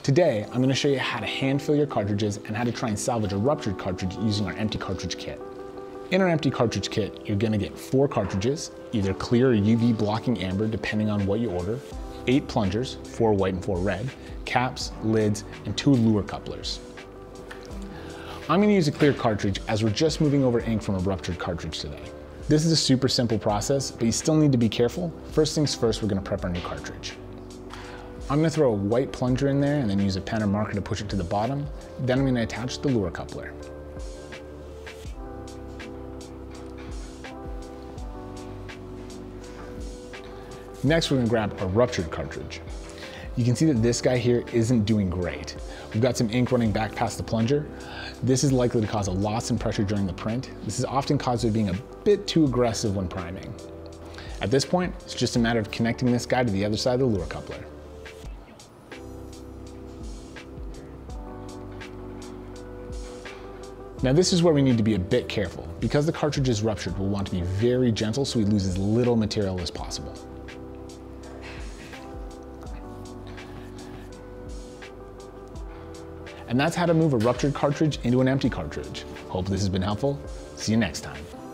Today, I'm going to show you how to hand fill your cartridges and how to try and salvage a ruptured cartridge using our empty cartridge kit. In our empty cartridge kit, you're going to get 4 cartridges, either clear or UV blocking amber depending on what you order, 8 plungers, 4 white and 4 red, caps, lids, and 2 luer couplers. I'm going to use a clear cartridge as we're just moving over ink from a ruptured cartridge today. This is a super simple process, but you still need to be careful. First things first, we're going to prep our new cartridge. I'm going to throw a white plunger in there and then use a pen or marker to push it to the bottom. Then I'm going to attach the luer coupler. Next, we're going to grab a ruptured cartridge. You can see that this guy here isn't doing great. We've got some ink running back past the plunger. This is likely to cause a loss in pressure during the print. This is often caused by being a bit too aggressive when priming. At this point, it's just a matter of connecting this guy to the other side of the luer coupler. Now this is where we need to be a bit careful. Because the cartridge is ruptured, we'll want to be very gentle so we lose as little material as possible. And that's how to move a ruptured cartridge into an empty cartridge. Hope this has been helpful. See you next time.